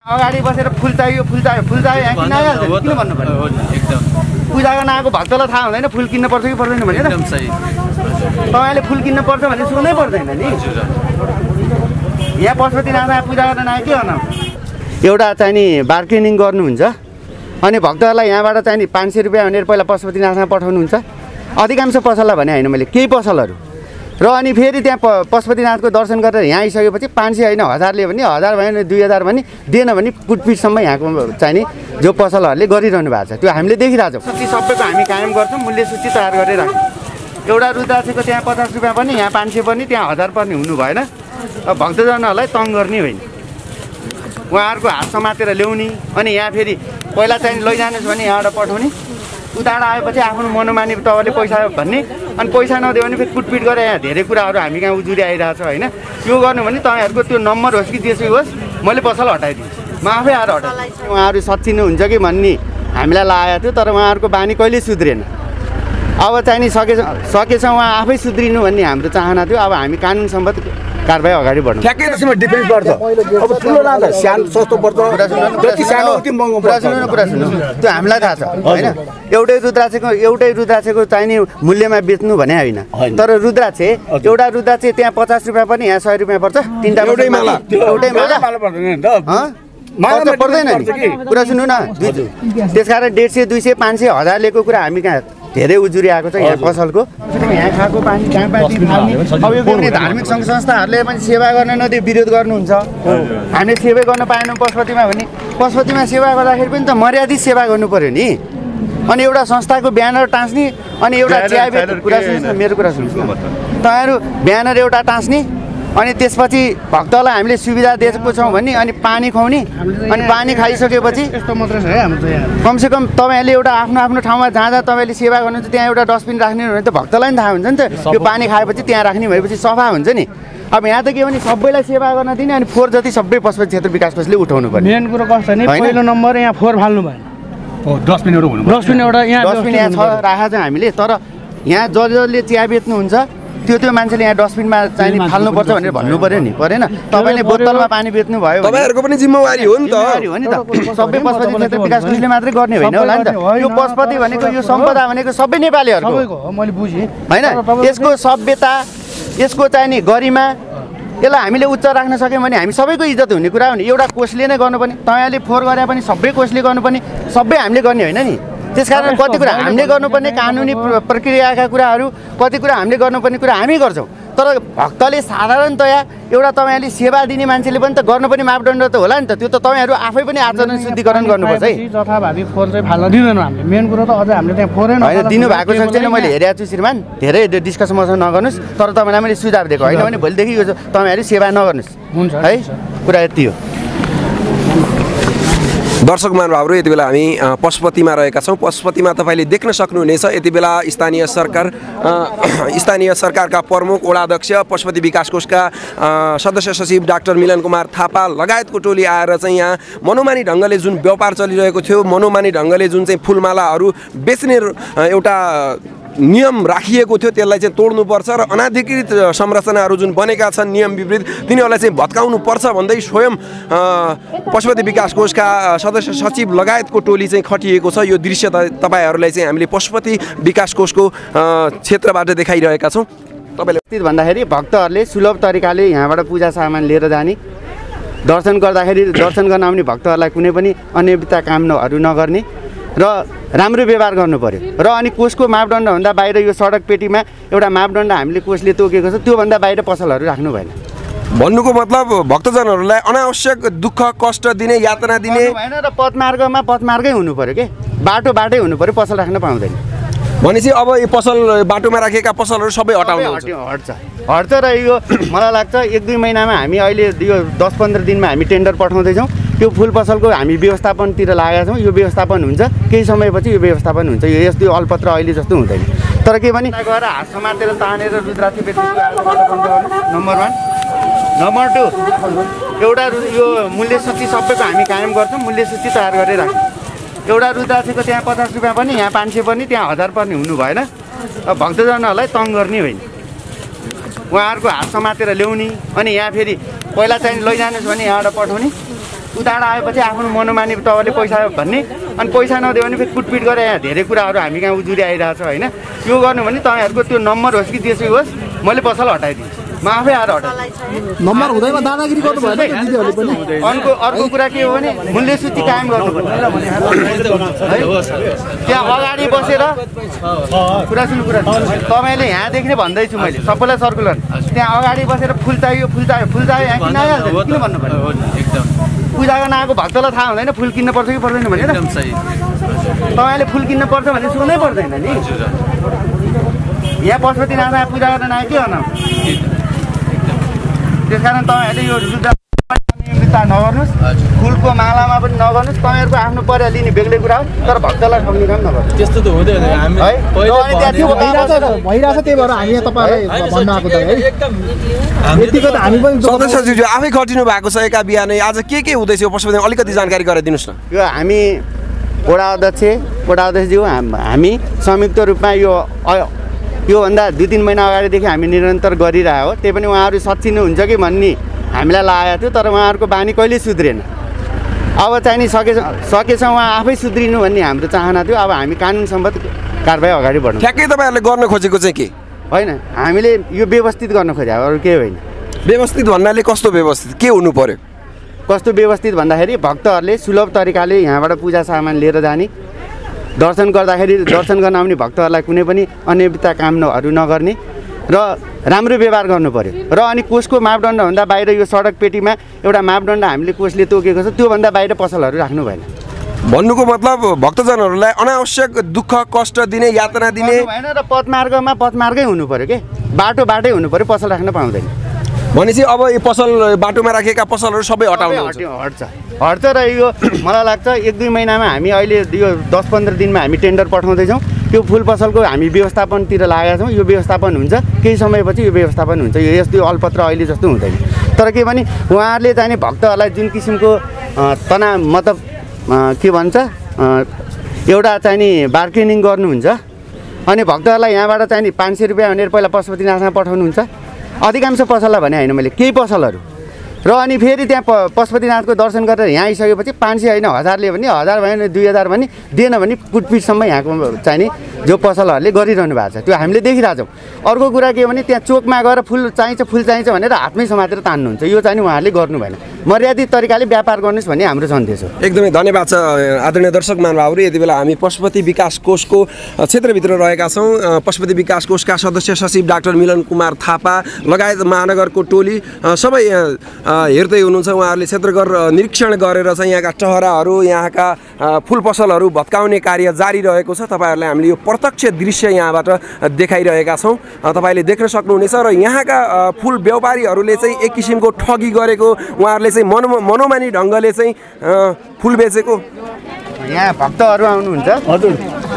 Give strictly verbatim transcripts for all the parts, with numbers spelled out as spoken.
अगाडि बसेर फुल चाहियो फुल चाहियो फुल चाहियो यहाँ किन आइहाल्छ किन भन्नु पर्यो एकदम पूजा गर्न आएको भक्तलाई थाहा हुँदैन फुल किन्न पर्छ कि पर्दैन भनेर एकदम सही तपाईँले फुल किन्न पर्छ भने सुन्नै पर्दैन नि यहाँ पशुपतिनाथ पूजा गर्न आए के गर्नु एउटा चाहिँ नि बार्गेनिङ गर्नुहुन्छ अनि भक्तहरूलाई यहाँबाट चाहिँ नि पाँच सय रुपियाँ भनेर पहिला पशुपतिनाथमा पठाउनुहुन्छ अधिकांश पसललाई भने होइन मैले केही पसलहरू र अनि फेरि त्यहाँ प पशुपतिनाथको दर्शन गरेर यहाँ आइसकेपछि पाँच सय होइन हजारले भने हजार भयो भने दुई हजार भने दिएन भने कुटपिटसम्म यहाँको चाहिँ नि जो पसलहरूले गरिरहनु भएको छ त्यो हामीले देखिरहेको छौँ सूची सबैको हामी कायम गर्छौँ मूल्य सूची तयार गरेर राख्छौँ एउटा रुद्राक्षको त्यहाँ पचास रुपियाँ पनि यहाँ पाँच सय पनि त्यहाँ हजार पनि हुनु भएन अब भक्तजनहरूलाई तङ गर्ने होइन उहाँहरूको हात समातेर ल्याउने अनि यहाँ फेरि पहिला चाहिँ लैजानुहोस् भने यहाँबाट पठाउने उताबाट आएपछि आफ्नो मनोमानी तपाईँले पैसा भन्ने अनि पैसा नदियो भने फेरि कुटपिट गरेर यहाँ धेरै कुराहरू हामी कहाँ उजुरी आइरहेको छ होइन त्यो गर्नु भने तपाईँहरूको त्यो नम्बर होस् कि जेसुकै होस् मैले पसल हटाइदिन्छु म आफै आएर हटाइदिन्छु उहाँहरू सच्चिनुहुन्छ कि भन्ने हामीलाई लागेको थियो तर उहाँहरूको बानी कहिले सुध्रेन अब चाहिँ नि सके सकेछ उहाँ आफै सुध्रिनु भन्ने हाम्रो चाहना थियो अब हामी कानुन सम्बद्ध कारबाही अगाडि बढ्नु ठ्याक्कै त्यसमा डिफेन्स पर्छ अब ठुलो लाँदा सानो सस्तो पर्छ जति सानो उति महँगो पर्छ सुन्नु कुरा सुन्नु त्यो हामीलाई थाहा छ होइन एउटै रुद्राक्षको एउटै रुद्राक्षको चाहिने मूल्यमा बेच्नु भने होइन तर रुद्राक्ष एउटा रुद्राक्ष त्यहाँ पचास रुपियाँ पनि यहाँ सय रुपियाँ पर्छ तिनवटा एउटै माला एउटै माला पर्दैन नि त पर्दैन नि कुरा सुन्नु न त्यस कारण डेढ सय दुई सय पाँच सय हजार लिएको कुरा हामी कहाँ धेरै उजुरी आएको छ यहाँ पसलको यहाँ खाएको पानी कहाँ पानी अब यो कुनै धार्मिक सङ्घ संस्थाहरूले पनि सेवा गर्न नदिए विरोध गर्नुहुन्छ हामीले सेवा गर्न पाएनौँ पशुपतिमा भने पशुपतिमा सेवा गर्दाखेरि पनि त मर्यादित सेवा गर्नु पर्यो नि अनि एउटा संस्थाको ब्यानर टाँच्ने अनि एउटा चिया कुरा सुन्नुहोस् न मेरो कुरा सुन्नुहोस् तपाईँहरू ब्यानर एउटा टाँच्ने अनि त्यसपछि भक्तलाई हामीले सुविधा दिएको छौँ भने अनि पानी खुवाउने अनि पानी खाइसकेपछि यस्तो मात्रै छ है हाम्रो यहाँ कमसेकम तपाईँहरूले एउटा आफ्नो आफ्नो ठाउँमा जाँदा तपाईँले सेवा गर्नुहुन्छ त्यहाँ एउटा डस्टबिन राख्ने भने त भक्तलाई पनि थाहा हुन्छ नि त त्यो पानी खाएपछि त्यहाँ राख्ने भएपछि सफा हुन्छ नि अब यहाँ त के भने सबैलाई सेवा गर्न दिने अनि फोहोर जति सबै पशुपति क्षेत्र विकास कोषले उठाउनु पर्ने मेन कुरो कस्तो नि पहिलो नम्बर यहाँ फोहोर फाल्नु भएन डस्टबिनहरू हुनु डस्टबिन एउटा यहाँ डस्टबिन यहाँ छ राखेको छ हामीले तर यहाँ ज जसले चिया बेच्नुहुन्छ त्यो त्यो मान्छेले यहाँ डस्टबिनमा चाहिँ फाल्नुपर्छ भनेर भन्नु पर्यो नि परेन तपाईँले बोतलमा पानी बेच्नु भयो तपाईँहरूको पनि जिम्मेवारी हो नि त हो नि त सबै पशुपति क्षेत्र विकास कोषले मात्रै गर्ने होइन होला नि त यो पशुपति भनेको यो सम्पदा भनेको सबै नेपालीहरूको मैले बुझेँ होइन यसको सभ्यता यसको चाहिँ नि गरिमा यसलाई हामीले उच्च राख्न सक्यौँ भने हामी सबैको इज्जत हुने कुरा हो नि एउटा कोषले नै गर्नुपर्ने तपाईँले फोहोर गरे पनि सबै कोषले गर्नुपर्ने सबै हामीले गर्ने होइन नि त्यसकारण कति कुरा हामीले गर्नुपर्ने कानुनी प्रक्रियाका कुराहरू कति कुरा हामीले गर्नुपर्ने कुरा हामी गर्छौँ तर भक्तले साधारणतया एउटा तपाईँले सेवा दिने मान्छेले पनि त गर्नुपर्ने मापदण्ड त होला नि त त्यो त तपाईँहरू आफै पनि आचरण शुद्धिकरण गर्नुपर्छ है जथाभावी फोहोर चाहिँ फाल्न दिँदैनौँ हामीले मेन कुरो त अझ हामीले त्यहाँ फोहोरै होइन दिनुभएको छ चाहिँ मैले हेरेको छु श्रीमान धेरै डिस्कसन मसँग नगर्नुहोस् तर तपाईँलाई मैले सुझाव दिएको होइन भने भोलिदेखि यो तपाईँहरू सेवा नगर्नुहोस् हुन्छ है कुरा यति हो दर्शक महानुभावहरू यति बेला हामी पशुपतिमा रहेका छौँ पशुपतिमा तपाईँले देख्न सक्नुहुनेछ यति बेला स्थानीय सरकार स्थानीय सरकारका प्रमुख वडाध्यक्ष पशुपति विकास कोषका सदस्य सचिव डाक्टर मिलन कुमार थापा लगायतको टोली आएर चाहिँ यहाँ मनोमानी ढङ्गले जुन व्यापार चलिरहेको थियो मनोमानी ढङ्गले जुन चाहिँ फुलमालाहरू बेच्ने एउटा नियम राखिएको थियो त्यसलाई चाहिँ तोड्नुपर्छ र अनाधिकृत संरचनाहरू जुन बनेका छन् नियम विपरीत तिनीहरूलाई चाहिँ भत्काउनु पर्छ भन्दै स्वयं पशुपति विकास कोषका सदस्य सचिव लगायतको टोली चाहिँ खटिएको छ यो दृश्य तपाईँहरूलाई चाहिँ हामीले पशुपति विकास कोषको क्षेत्रबाट देखाइरहेका छौँ तपाईँले भन्दाखेरि भक्तहरूले सुलभ तरिकाले यहाँबाट पूजा सामान लिएर जाने दर्शन गर्दाखेरि दर्शन गर्न आउने भक्तहरूलाई कुनै पनि अनियमितता कामहरू नगर्ने र राम्रो व्यवहार गर्नु पर्यो र अनि कोषको मापदण्डभन्दा बाहिर यो सडक पेटीमा एउटा मापदण्ड हामीले कोषले तोकेको छ त्योभन्दा बाहिर पसलहरू राख्नु भएन भन्नुको मतलब भक्तजनहरूलाई अनावश्यक दुःख कष्ट दिने यातना दिने भएन र पथमार्गमा पथमार्गै हुनु पर्यो के बाटो बाटै हुनु पर्यो पसल राख्न पाउँदैन भनेपछि अब यो पसल बाटोमा राखेका पसलहरू सबै हटाउनु हट्छ हट्छ र यो मलाई लाग्छ एक दुई महिनामा हामी अहिले यो दस पन्ध्र दिनमा हामी टेन्डर पठाउँदैछौँ त्यो फुल पसलको हामी व्यवस्थापनतिर लागेका छौँ यो व्यवस्थापन हुन्छ केही समयपछि यो व्यवस्थापन हुन्छ यो यस्तो अलपत्र अहिले जस्तो हुँदैन तर के भने गएर हात समातेर तानेर रुद्राक्षी बेच्नु नम्बर वान नम्बर टू एउटा यो मूल्य सूची सबैको हामी कायम गर्छौँ मूल्य सूची तयार गरेर राख्छौँ एउटा रुद्राक्षीको त्यहाँ पचास रुपियाँ पनि यहाँ पाँच सय पनि त्यहाँ हजार पनि हुनु भएन अब भक्तजनहरूलाई तङ गर्ने होइन उहाँहरूको हात समातेर ल्याउने अनि यहाँ फेरि पहिला चाहिँ लैजानुहोस् भने यहाँबाट पठाउने उताबाट आएपछि आफ्नो मनोमानी तपाईँले पैसा भन्ने अनि पैसा नदियो भने फेरि कुटपिट गरेर यहाँ धेरै कुराहरू हामी कहाँ उजुरी आइरहेको छ होइन यो गर्नु भने तपाईँहरूको त्यो नम्बर होस् कि त्यसै होस् मैले पसल हटाइदिन्छु म आफै आएर हटाइदिन्छु नम्बर हुँदैमा दादागिरी गर्नु भएन दिदीहरूले पनि अर्को अर्को कुरा के हो भने मूल्य सूची कायम गर्नुपर्छ त्यहाँ अगाडि बसेर कुरा सुन्नु कुरा तपाईँले यहाँदेखि नै भन्दैछु मैले सबैलाई सर्कुलर त्यहाँ अगाडि बसेर फुल चाहियो फुल चाहियो फुल चाहियो यहाँ किन आइहाल्छ किन भन्नु पर्यो पूजा गर्न आएको भक्तलाई थाहा हुँदैन फुल किन्न पर्छ कि पर्दैन भनेर तपाईँले फुल किन्न पर्छ भने सोध्नै पर्दैन नि यहाँ पशुपतिनाथ पूजा गर्न आयो के गर्नु त्यस कारण तपाईँहरूले यो नियमितता नगर्नुहोस् फुलको मालामा पनि नगर्नुहोस् तपाईँहरूको आफ्नो पर्या लिने बेग्लै कुरा हो तर भक्तलाई ठग्ने काम नगर्नुहोस् त्यस्तो त हुँदैन हामी भइरहेछ त्यही भएर हामी तपाईँलाई भन्न आएको त है यतिको त हामी पनि सदस्यज्यू आफै खटिनु भएको छ एका बिहानै आज के के हुँदैछ यो पशुपति अलिकति जानकारी गराइदिनुहोस् न यो हामी वडा अध्यक्ष वडा अध्यक्षज्यू हामी संयुक्त रूपमा यो योभन्दा दुई तिन महिना अगाडिदेखि हामी निरन्तर गरिरहेको हो त्यही पनि उहाँहरू सच्चिनुहुन्छ कि भन्ने हामीलाई लागेको थियो तर उहाँहरूको बानी कहिले सुध्रेन अब चाहिँ नि सके सकेछ उहाँ आफै सुध्रिनु भन्ने हाम्रो चाहना थियो अब हामी कानुन सम्बद्ध कारबाही अगाडि बढ्नु ठ्याक्कै तपाईँहरूले गर्न खोजेको चाहिँ के होइन हामीले यो व्यवस्थित गर्न खोजेको अरू केही होइन व्यवस्थित भन्नाले कस्तो व्यवस्थित के हुनु पर्यो कस्तो व्यवस्थित भन्दाखेरि भक्तहरूले सुलभ तरिकाले यहाँबाट पूजा सामान लिएर जाने दर्शन गर्दाखेरि दर्शन गर्न आउने भक्तहरूलाई कुनै पनि अनियमितता कामहरू नगर्ने र राम्रो व्यवहार गर्नु पर्यो र अनि कोषको मापदण्डभन्दा बाहिर यो सडक पेटीमा एउटा मापदण्ड हामीले कोषले तोकेको छ त्योभन्दा बाहिर पसलहरू राख्नु भएन भन्नुको मतलब भक्तजनहरूलाई अनावश्यक दुःख कष्ट दिने यातना दिने भएन र पथमार्गमा पथमार्गै हुनु पर्यो के बाटो बाटै हुनु पर्यो पसल राख्न पाउँदैन भनेपछि अब यो पसल बाटोमा राखेका पसलहरू सबै हटाउनु हट्छ हट्छ र यो मलाई लाग्छ एक दुई महिनामा हामी अहिले यो दस पन्ध्र दिनमा हामी टेन्डर पठाउँदैछौँ त्यो फुल पसलको हामी व्यवस्थापनतिर लागेका छौँ यो व्यवस्थापन हुन्छ केही समयपछि यो व्यवस्थापन हुन्छ यो यस्तो अलपत्र अहिले जस्तो हुँदैन तर के भने उहाँहरूले चाहिँ भक्तहरूलाई जुन किसिमको तनाव मतलब के भन्छ एउटा चाहिँ नि बार्गेनिङ गर्नुहुन्छ अनि भक्तहरूलाई यहाँबाट चाहिँ नि पाँच सय रुपियाँ भनेर पहिला पशुपतिनाथमा पठाउनुहुन्छ अधिकांश पसललाई भने होइन मैले केही पसलहरू र अनि फेरि त्यहाँ प पशुपतिनाथको दर्शन गरेर यहाँ आइसकेपछि पाँच सय होइन हजारले भने हजार भयो भने दुई हजार भने दिएन भने कुटपिटसम्म यहाँको चाहिने जो पसलहरूले गरिरहनु भएको छ त्यो हामीले देखिरहेछौँ अर्को कुरा के भने त्यहाँ चोकमा गएर फुल चाहिन्छ फुल चाहिन्छ भनेर हातमै समातेर तान्नुहुन्छ यो चाहिँ उहाँहरूले गर्नु भएन मर्यादित तरिकाले व्यापार गर्नुहोस् भन्ने हाम्रो सन्देश हो एकदमै धन्यवाद छ आदरणीय दर्शक महानुभावहरू यति बेला हामी पशुपति विकास कोषको क्षेत्रभित्र रहेका छौँ पशुपति विकास कोषका सदस्य सचिव डाक्टर मिलन कुमार थापा लगायत महानगरको टोली सबै हेर्दै हुनुहुन्छ उहाँहरूले क्षेत्रगर निरीक्षण गरेर चाहिँ यहाँका टहराहरू यहाँका फुल पसलहरू भत्काउने कार्य जारी रहेको छ तपाईँहरूलाई हामीले यो प्रत्यक्ष दृश्य यहाँबाट देखाइरहेका छौँ तपाईँले देख्न सक्नुहुनेछ र यहाँका फुल व्यापारीहरूले चाहिँ एक किसिमको ठगी गरेको उहाँहरूले चाहिँ मनो मनोमानी ढङ्गले चाहिँ फुल बेचेको यहाँ भक्तहरू आउनुहुन्छ हजुर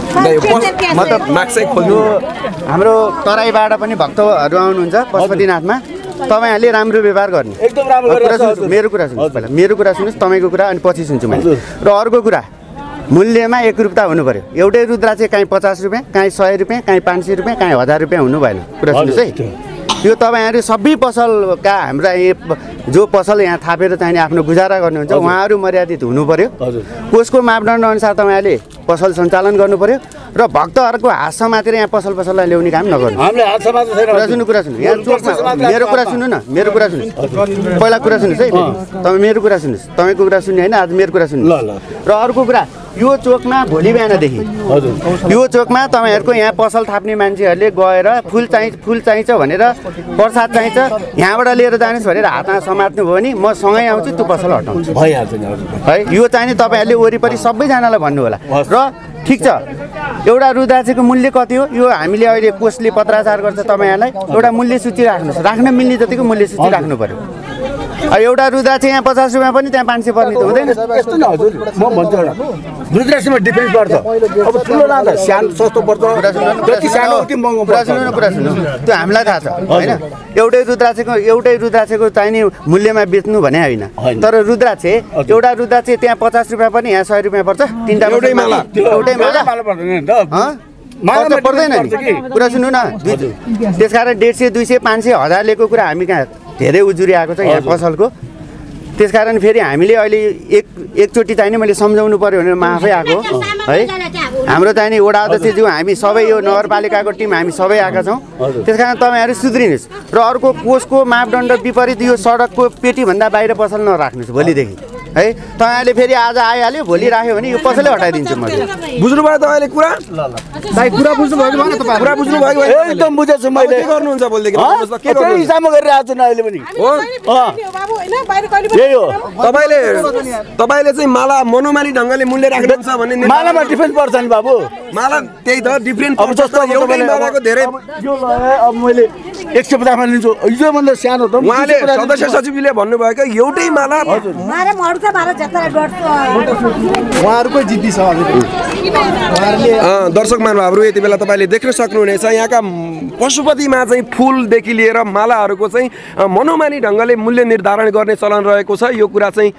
मतलब माक्सै खोल्नु हाम्रो तराईबाट पनि भक्तहरू आउनुहुन्छ पशुपतिनाथमा तपाईँहरूले राम्रो व्यवहार गर्ने एकदम राम्रो कुरा मेरो कुरा सुन्नुहोस् पहिला मेरो कुरा सुन्नुहोस् तपाईँको कुरा अनि पछि सुन्छु मैले र अर्को कुरा मूल्यमा एकरूपता हुनु पर्यो एउटै रुद्रा चाहिँ काहीँ पचास रुपियाँ काहीँ सय रुपियाँ काहीँ पाँच सय रुपियाँ काहीँ हजार रुपियाँ हुनु भएन कुरा सुन्नुहोस् है यो तपाईँहरू सबै पसलका हाम्रा जो पसल यहाँ थापेर चाहिने आफ्नो गुजारा गर्नुहुन्छ उहाँहरू मर्यादित हुनु पर्यो कोषको मापदण्ड अनुसार तपाईँहरूले पसल सञ्चालन गर्नु पर्यो र भक्तहरूको हात समातेर यहाँ पसल पसललाई ल्याउने काम नगर्नु कुरा सुन्नु कुरा सुन्नु यहाँ चोकमा मेरो कुरा सुन्नु न मेरो कुरा सुन्नुहोस् पहिला कुरा सुन्नुहोस् है तपाईँ मेरो कुरा सुन्नुहोस् तपाईँको कुरा सुन्ने होइन आज मेरो कुरा सुन्नु र अर्को कुरा यो चोकमा भोलि बिहानदेखि यो चोकमा तपाईँहरूको यहाँ पसल थाप्ने मान्छेहरूले गएर फुल चाहिँ फुल चाहिन्छ भनेर प्रसाद चाहिन्छ यहाँबाट लिएर जानुहोस् भनेर हातमा समात्नु भयो भने म सँगै आउँछु त्यो पसल हटाउँछु है यो चाहिँ तपाईँहरूले वरिपरि सबैजनालाई भन्नु होला र ठिक छ एउटा रुद्राक्षको मूल्य कति हो यो हामीले अहिले कोषले पत्राचार गर्छ तपाईँहरूलाई एउटा मूल्य सूची राख्नुहोस् राख्न मिल्ने जतिको मूल्य सूची राख्नु पर्यो एउटा रुद्राक्ष यहाँ पचास रुपियाँ पनि त्यहाँ पाँच सय पर्ने त हुँदैन यस्तो न हजुर म भन्छु एउटा रुद्राक्षमा डिफेन्स गर्छ अब ठुलो लाँदा सानो सस्तो पर्छ जति सानो उति महँगो कुरा सुन्नु कुरा सुन्नु त्यो हामीलाई थाहा छ होइन एउटै रुद्राक्षको एउटै रुद्राक्षको चाहिने मूल्यमा बेच्नु भने होइन तर रुद्राक्ष एउटा रुद्राक्ष त्यहाँ पचास रुपियाँ पनि यहाँ सय रुपियाँ पर्छ तिनवटा एउटै माला एउटै माला पर्दैन नि कुरा सुन्नु न त्यस कारण डेढ सय दुई सय पाँच सय हजार लिएको कुरा हामी कहाँ धेरै उजुरी आएको छ यहाँ पसलको त्यसकारण फेरि हामीले अहिले एक एकचोटि चाहिँ नि मैले सम्झाउनु पर्यो भने म आफै आएको है हाम्रो चाहिँ नि वडा अध्यक्षज्यू हामी सबै यो नगरपालिकाको टिम हामी सबै आएका छौँ त्यस कारण तपाईँहरू सुध्रिनुहोस् र अर्को कोषको मापदण्ड विपरीत यो सडकको पेटीभन्दा बाहिर पसल नराख्नुहोस् भोलिदेखि है तपाईँहरूले फेरि आज आइहाल्यो भोलि राख्यो भने यो पसलै हटाइदिन्छु म बुझ्नुभयो तपाईँले कुरा भाइ कुरा बुझ्नुभएको भएन तपाईँ कुरा बुझ्नुभएको एकदम बुझेछु मैले के गर्नुहुन्छ भोलिदेखि के त्यही हिसाबमा गरिरहेको छु नि अहिले पनि यही हो तपाईँले तपाईँले चाहिँ माला मनोमानी ढङ्गले मूल्य राख्नुहुन्छ भन्ने मालामा डिफेन्स पर्छ नि बाबु माला त्यही त डिफ्रेन्ट अब जस्तो एउटै मालाको धेरै यो लगाए अब मैले एक सय पचासमा लिन्छु योभन्दा सानो त उहाँले सदस्य सचिवले भन्नुभयो कि एउटै माला उहाँहरूकै जिद्दी छ दर्शक महानुभावहरू यति बेला तपाईँले देख्न सक्नुहुनेछ यहाँका पशुपतिमा चाहिँ फुलदेखि लिएर मालाहरूको चाहिँ मनोमानी ढङ्गले मूल्य निर्धारण गर्ने चलन रहेको छ यो कुरा चाहिँ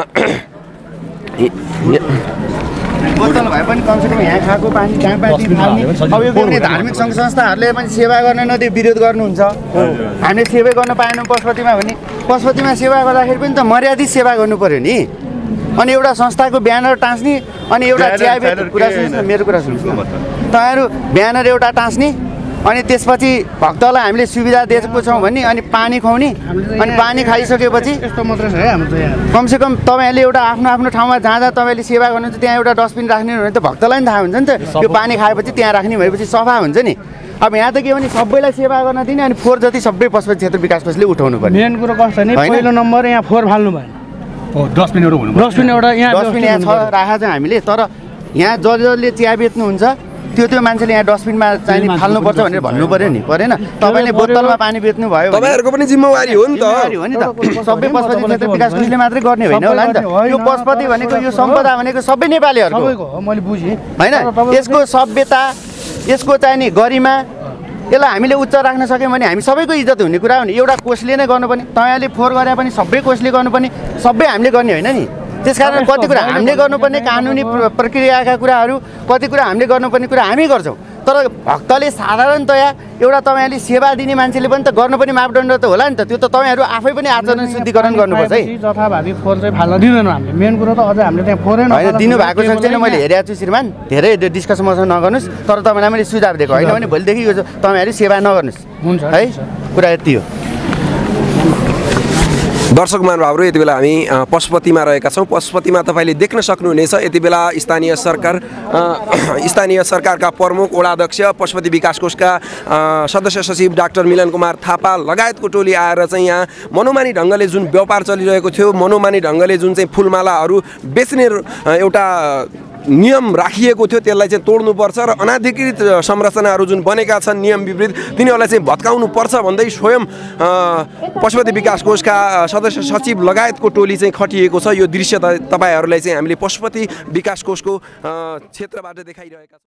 बोतल भए पनि कमसेकम यहाँ खाएको पानी कहाँ पानी फाल्ने अब यो कुनै धार्मिक सङ्घ संस्थाहरूले पनि सेवा गर्न नदिए विरोध गर्नुहुन्छ हामीले सेवा गर्न पाएनौँ पशुपतिमा भने पशुपतिमा सेवा गर्दाखेरि पनि त मर्यादित सेवा गर्नु पर्यो नि अनि एउटा संस्थाको ब्यानर टाँच्ने अनि एउटा चिया कुरा सुन्नुहोस् न मेरो कुरा सुन्नुहोस् तपाईँहरू ब्यानर एउटा टाँच्ने अनि त्यसपछि भक्तलाई हामीले सुविधा दिएको छौँ भने अनि पानी खुवाउने अनि पानी खाइसकेपछि यस्तो मात्रै छ है हाम्रो यहाँ कमसेकम तपाईँहरूले एउटा आफ्नो आफ्नो ठाउँमा जाँदा तपाईँले सेवा गर्नुहुन्छ त्यहाँ एउटा डस्टबिन राख्ने भने त भक्तलाई पनि थाहा हुन्छ नि त यो पानी खाएपछि त्यहाँ राख्ने भएपछि सफा हुन्छ नि अब यहाँ त के भने सबैलाई सेवा गर्न दिने अनि फोहोर जति सबै पशुपति क्षेत्र विकास कोषले उठाउनु पर्ने मेन कुरो कस्तो नि पहिलो नम्बर यहाँ फोहोर फाल्नु भएन डस्टबिन एउटा हुनु डस्टबिन एउटा यहाँ डस्टबिन यहाँ छ राखेको छ हामीले तर यहाँ जस जसले चिया बेच्नुहुन्छ त्यो त्यो मान्छेले यहाँ डस्टबिनमा चाहिँ फाल्नुपर्छ भनेर भन्नु पर्यो नि परेन तपाईँले बोतलमा पानी बेच्नु भयो तपाईँहरूको पनि जिम्मेवारी हो नि त हो नि त सबै पशुपति क्षेत्र विकास कोषले मात्रै गर्ने होइन होला नि त यो पशुपति भनेको यो सम्पदा भनेको सबै नेपालीहरूको हो मैले बुझेँ होइन यसको सभ्यता यसको चाहिँ नि गरिमा यसलाई हामीले उच्च राख्न सक्यौँ भने हामी सबैको इज्जत हुने कुरा हो नि एउटा कोषले नै गर्नुपर्ने तपाईँहरूले फोहोर गरे पनि सबै कोषले गर्नुपर्ने सबै हामीले गर्ने होइन नि त्यसकारण कति कुरा हामीले गर्नुपर्ने कानुनी प्रक्रियाका कुराहरू कति कुरा हामीले गर्नुपर्ने कुरा हामी गर्छौँ तर भक्तले साधारणतया एउटा तपाईँहरूले सेवा दिने मान्छेले पनि त गर्नुपर्ने मापदण्ड त होला नि त त्यो त तपाईँहरू आफै पनि आचरण शुद्धिकरण गर्नुपर्छ है जथाभावी फोहोर चाहिँ फाल्न दिँदैनौँ हामीले मेन कुरो त अझ हामीले त्यहाँ फोहोरै होइन दिनुभएको छ चाहिँ मैले हेरेको छु श्रीमान धेरै डिस्कस मसँग नगर्नुहोस् तर तपाईँलाई मैले सुझाव दिएको होइन भने भोलिदेखि यो तपाईँहरू सेवा नगर्नुहोस् हुन्छ है कुरा यति हो दर्शक महानुभावहरू यति बेला हामी पशुपतिमा रहेका छौँ पशुपतिमा तपाईँले देख्न सक्नुहुनेछ यति बेला स्थानीय सरकार स्थानीय सरकारका प्रमुख वडा अध्यक्ष पशुपति विकास कोषका सदस्य सचिव डाक्टर मिलन कुमार थापा लगायतको टोली आएर चाहिँ यहाँ मनोमानी ढङ्गले जुन व्यापार चलिरहेको थियो मनोमानी ढङ्गले जुन चाहिँ फुलमालाहरू बेच्ने एउटा नियम राखिएको थियो त्यसलाई चाहिँ तोड्नुपर्छ र अनाधिकृत संरचनाहरू जुन बनेका छन् नियम विपरीत तिनीहरूलाई चाहिँ भत्काउनु पर्छ भन्दै स्वयं पशुपति विकास कोषका सदस्य सचिव लगायतको टोली चाहिँ खटिएको छ यो दृश्य तपाईँहरूलाई चाहिँ हामीले पशुपति विकास कोषको क्षेत्रबाट देखाइरहेका छौँ।